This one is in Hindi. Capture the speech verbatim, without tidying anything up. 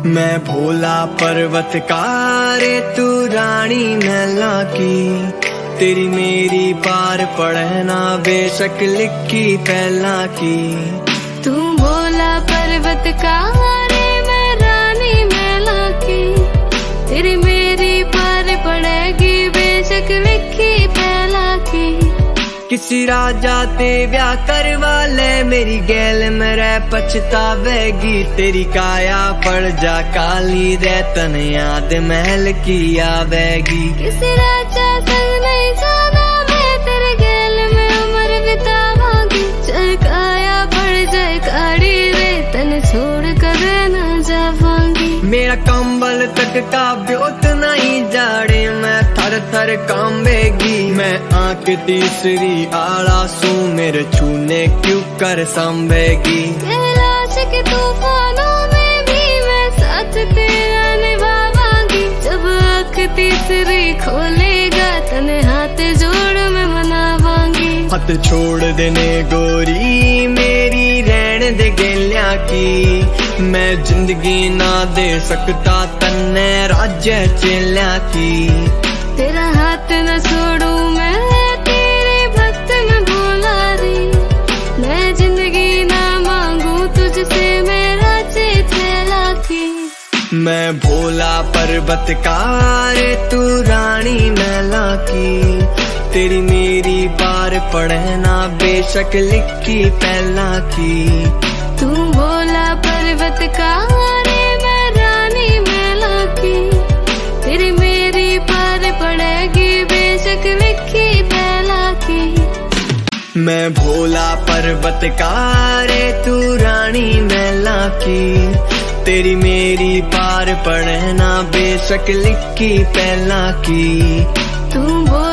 मैं भोला पर्वतकार तू रानी मैला की, तेरी मेरी पार पढ़ना बेशक लिखी पहला की। तू भोला पर्वतकार मैं रानी मैला की, तेरी मेरी पार पड़ेगी बेशक लिखी पहला की। किसी राजा ते ब्याह करवा ले, मेरी गैल मेरे पछतावेगी। तेरी काया पड़ जा काली रे, तन याद महल की आवेगी। किसी राजा संग नहीं जाना, मैं तेरे गैल में उम्र बितावांगी। चाहे काया पड़ जाए काड़ी रे, तन छोड़ कर न जावांगी। मेरा कंबल तक का ब्योत नहीं जाड़े, मैं थर थर कांबेगी। मैं आंख तीसरी आला सू, मेरे छूने क्यों कर सांबेगी। कैलाश के तूफानों में भी मैं साथ तेरा निभावांगी। जब आंख तीसरी खोलेगा, तने हाथ जोड़ मैं मनावांगी। हाथ छोड़ देने गोरी मेरी रहन दे गेल्या की, मैं जिंदगी ना दे सकता तन्ने राज्य चेल्या की। तेरा हाथ न छोड़ू मैं, तेरे भक्त में भोला रे। मैं जिंदगी ना मांगू तुझसे, मेरा चेला की। मैं भोला पर्वतकार तू रानी मैला की, तेरी मेरी पार पढ़ना बेशक लिखी पहला की। तू भोला पर्वतकार मैं रानी मैला की, तेरी मेरी पार पड़ेगी बेशक लिखी पहला की। मैं भोला पर्वतकार तू रानी मैला की, तेरी मेरी पार पढ़ना बेशक लिखी पहला की। तू